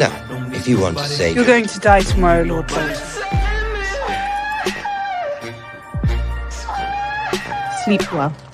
Now, if you want to say... You're going to die tomorrow, Lord Bolton. Sleep well.